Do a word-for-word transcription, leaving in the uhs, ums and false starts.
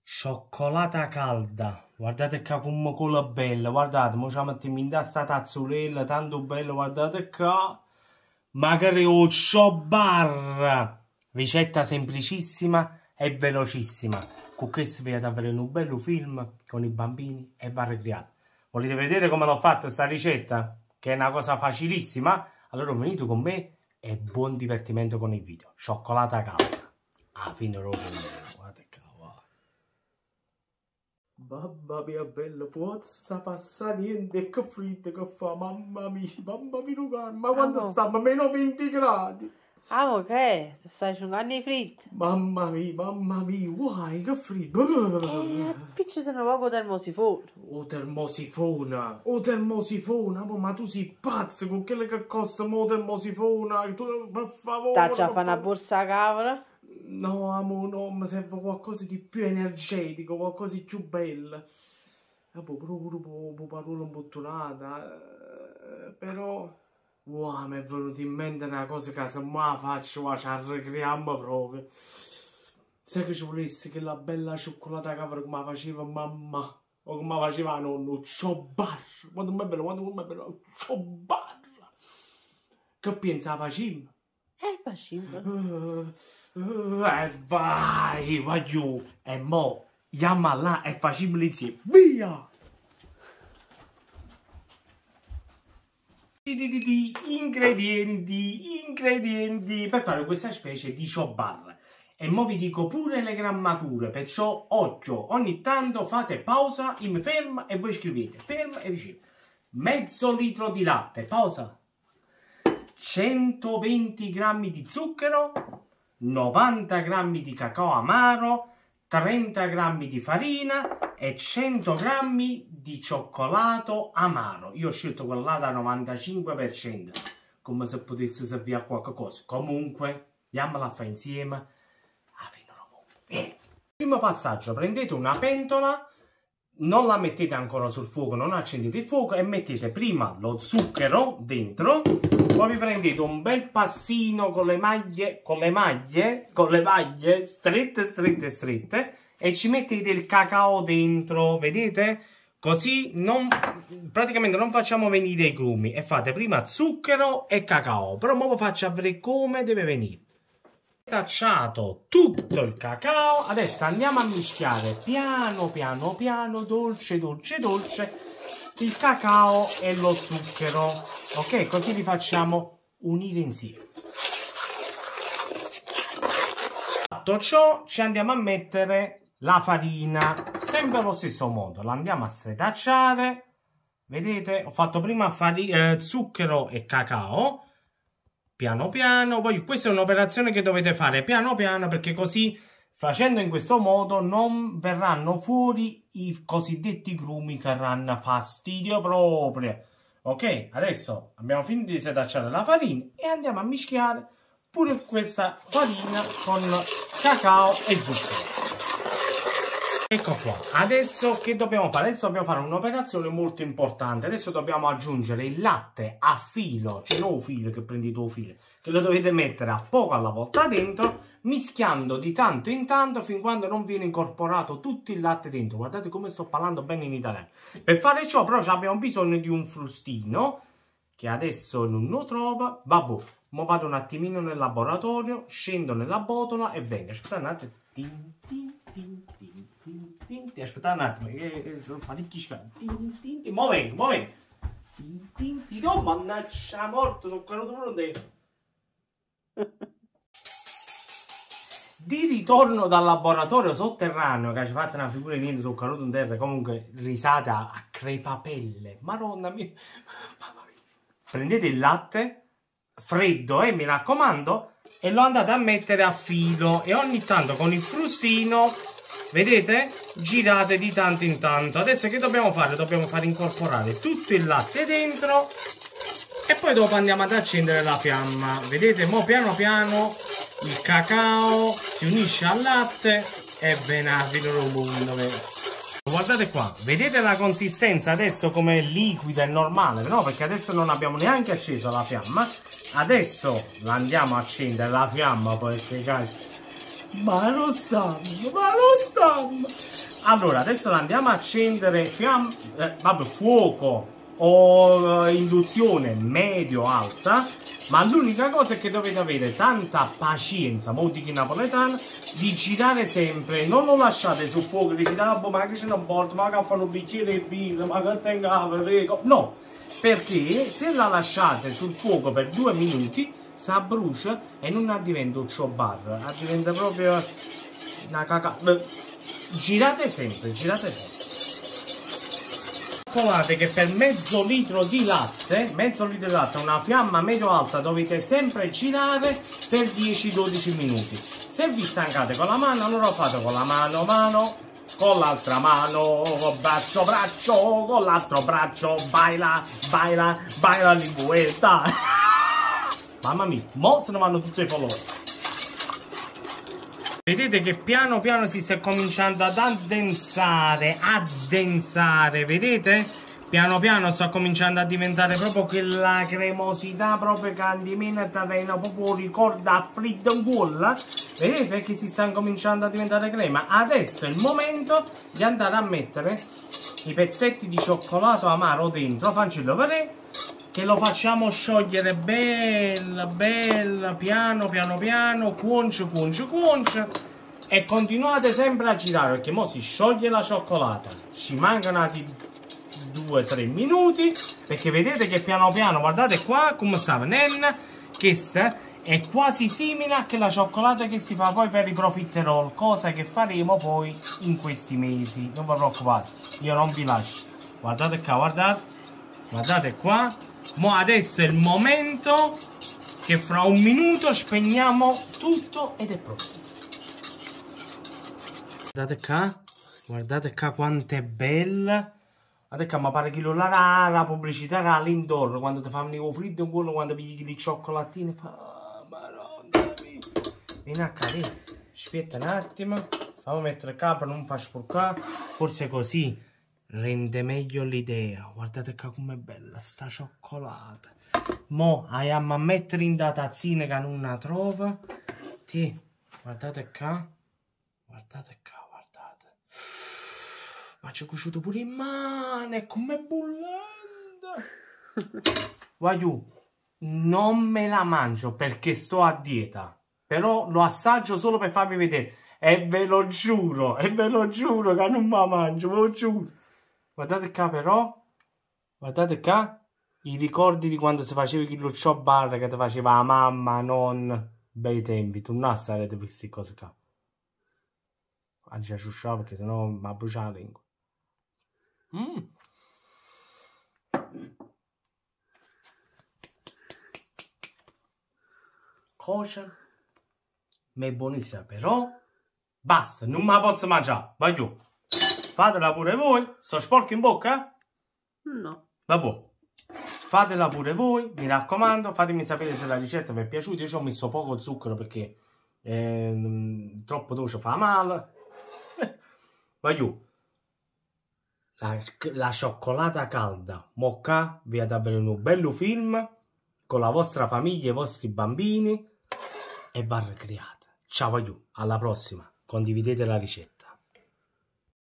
Cioccolata calda, guardate che come cola bella, guardate, mo ci mettiamo in sta tazzolella, tanto bello, guardate qua, magari un bar, ricetta semplicissima e velocissima, con questo vi avere un bello film con i bambini e va ricreato. Volete vedere come l'ho fatta sta ricetta? Che è una cosa facilissima? Allora venite con me e buon divertimento con il video. Cioccolata calda, ah, fine roba, guardate qua. Mamma mia bella, pozza passa niente, che freddo che fa, mamma mia, mamma mia, ma quando Amo. stiamo a meno venti gradi? Ah, ok, ti stai asciugando i fritti. Mamma mia, mamma mia, guai, che freddo. Eh, appicciati un poco termosifone. Oh termosifona, oh termosifona, ma tu sei pazzo con quello che costa mo termosifona, tu, per favore. Taccia a per fare una favore. borsa capra. No, amo, no, mi serve qualcosa di più energetico, qualcosa di più bello. E poi proprio proprio parola imbottonata, eh, però... Wow, mi è venuta in mente una cosa che se mai faccio, wow, ci arrecriamo proprio. Sai che ci volesse che la bella cioccolata capra come la faceva mamma, o come la faceva nonno, cioccolata, quando mi è bello, quando mi è bello, cioccolata. Che pensa la facciamo? Eh, facciamo. Uh, uh, eh, vai, vai giù. E mo, chiama là e facciamolo insieme. Via! Di, di, di, di, ingredienti, ingredienti per fare questa specie di cioccolata. E mo vi dico pure le grammature, perciò occhio, ogni tanto fate pausa, io mi fermo e voi scrivete. Fermo e vicino. Mezzo litro di latte, pausa. centoventi grammi di zucchero, novanta grammi di cacao amaro, trenta grammi di farina e cento grammi di cioccolato amaro. Io ho scelto quella da novantacinque per cento, come se potesse servire a qualcosa. Comunque, andiamola a fare insieme. Ah, fino a Vieni. Primo passaggio, prendete una pentola, non la mettete ancora sul fuoco, non accendete il fuoco e mettete prima lo zucchero dentro, poi vi prendete un bel passino con le maglie, con le maglie, con le maglie strette, strette, strette e ci mettete il cacao dentro, vedete? Così non, praticamente non facciamo venire i grumi e fate prima zucchero e cacao, però ora vi faccio vedere come deve venire. Tacciato tutto il cacao, adesso andiamo a mischiare piano piano piano, dolce dolce dolce, il cacao e lo zucchero, ok? Così li facciamo unire insieme. Fatto ciò, ci andiamo a mettere la farina, sempre allo stesso modo, la andiamo a setacciare, vedete? Ho fatto prima farina, eh, zucchero e cacao. Piano piano, poi questa è un'operazione che dovete fare piano piano perché così facendo in questo modo non verranno fuori i cosiddetti grumi che daranno fastidio proprio. Ok, adesso abbiamo finito di setacciare la farina e andiamo a mischiare pure questa farina con cacao e zucchero. Ecco qua, adesso che dobbiamo fare? Adesso dobbiamo fare un'operazione molto importante. Adesso dobbiamo aggiungere il latte a filo, cioè non un filo che prendete un filo, che lo dovete mettere a poco alla volta dentro, mischiando di tanto in tanto fin quando non viene incorporato tutto il latte dentro. Guardate come sto parlando bene in italiano. Per fare ciò però abbiamo bisogno di un frustino, che adesso non lo trovo. Vabbè, mo vado un attimino nel laboratorio, scendo nella botola e vengo. Aspettate un attimo. Tin, tin, tin, tin, tin, tin, tin. Aspettate un attimo, che sono parecchi scanti. Tin, tin, tin. Mo vengo, mo vengo. Tin, tin, tin. Oh, mannaggia la morte, sono quello duro dentro. Di ritorno dal laboratorio sotterraneo, che ci fate una figura di niente sul caduto in terra, comunque risata a crepapelle. Madonna mia. Mamma mia. Prendete il latte freddo, eh, mi raccomando, e lo andate a mettere a filo e ogni tanto con il frustino, vedete, girate di tanto in tanto. Adesso che dobbiamo fare? Dobbiamo far incorporare tutto il latte dentro e poi dopo andiamo ad accendere la fiamma. Vedete, mo piano piano il cacao si unisce al latte e viene a filo robundo. Guardate qua, vedete la consistenza adesso come liquida e normale, no? Perché adesso non abbiamo neanche acceso la fiamma. Adesso la andiamo a accendere la fiamma, perché Ma lo stanno, ma lo stanno. Allora, adesso la andiamo a accendere, fiamma, eh, vabbè, fuoco o eh, induzione medio-alta, ma l'unica cosa è che dovete avere tanta pazienza, molti chi napoletano, di girare sempre, non lo lasciate sul fuoco, di girare, ma che c'è una porta, ma che fanno un bicchiere di birra, ma che tenga, no, perché se la lasciate sul fuoco per due minuti, si abbrucia e non diventa un cioccobar, diventa proprio una caca. Girate sempre, girate sempre. Calcolate che per mezzo litro di latte, mezzo litro di latte, una fiamma medio alta, dovete sempre girare per dieci dodici minuti. Se vi stancate con la mano, allora fate con la mano, mano, con l'altra mano, braccio, braccio, con l'altro braccio, baila, baila, baila di vuelta. Mamma mia, mo se ne vanno tutti i colori. Vedete che piano piano si sta cominciando ad addensare, addensare, vedete? Piano piano sta cominciando a diventare proprio quella cremosità proprio che andimena t'avena proprio ricorda a fritto in culla. Vedete che si sta cominciando a diventare crema? Adesso è il momento di andare a mettere i pezzetti di cioccolato amaro dentro, fancillo vedere, che lo facciamo sciogliere bella, bella, piano, piano, piano, cuonce, cuonce, cuonce, e continuate sempre a girare, perché mo si scioglie la cioccolata, ci mancano altri due tre minuti, perché vedete che piano piano, guardate qua come sta venendo, che è quasi simile a quella cioccolata che si fa poi per i profiterol, cosa che faremo poi in questi mesi, non vi preoccupate, io non vi lascio, guardate qua, guardate, guardate qua. Mo adesso è il momento che fra un minuto spegniamo tutto ed è pronto. Guardate qua, guardate qua quanto è bella. Guardate qua, ma pare che la, la pubblicità era all'intorno, quando ti fanno i fritto in quello, quando pigli i cioccolatini, fa, oh, madonna mia. Vieni a cadere, aspetta un attimo, fammi mettere qua per non far sporcare, forse così rende meglio l'idea. Guardate qua com'è bella sta cioccolata. Mo andiamo a mettere in da tazzine che non la trova. Ti, guardate qua, guardate qua, guardate, ma c'è cusciuto pure in mano, e com'è bollente. Voglio, non me la mangio perché sto a dieta, però lo assaggio solo per farvi vedere, e ve lo giuro, e ve lo giuro che non me la mangio, ve lo giuro. Guardate qua però, guardate qua, i ricordi di quando si faceva il ciò bar che ti faceva la mamma, non, bei tempi, tu non sarete per queste cose qua. Anzi, a ciusciare perché sennò mi brucia la lingua. Mm. Cosa? Ma è buonissima, però basta, non me la posso mangiare, voglio. Fatela pure voi. Sto sporco in bocca? No. Vabbè. Fatela pure voi, mi raccomando. Fatemi sapere se la ricetta vi è piaciuta. Io ci ho messo poco zucchero perché eh, troppo dolce fa male. Voglio. La, la cioccolata calda. Mocca, vi ad avere un bello film con la vostra famiglia e i vostri bambini e va ricreata. Ciao voglio, alla prossima. Condividete la ricetta.